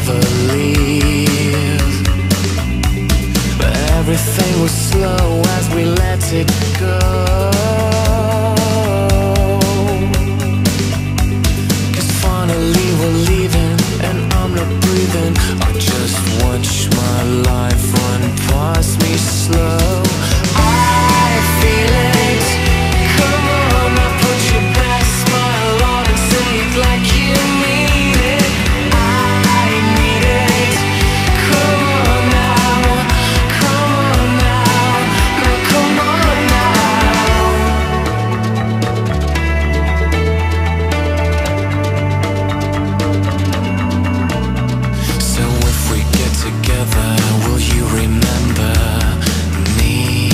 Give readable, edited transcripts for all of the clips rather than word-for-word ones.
never leave. But everything was slow as we let it go. 'Cause finally we're leaving and I'm not breathing. I just watch my life run past me slow. I feel it. Come on, now put your best smile on and say it like you mean it. I need it. Come on now, come on now, no, come on now. So if we get together, will you remember me?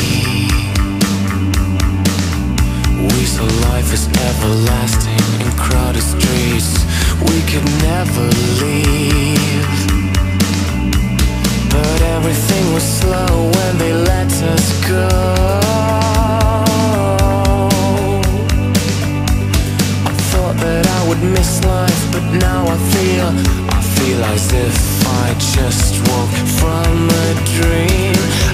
We saw life as everlasting in crowded streets. We could never leave. But everything was slow when they let us go. I thought that I would miss life, but now I feel as if I just woke from a dream.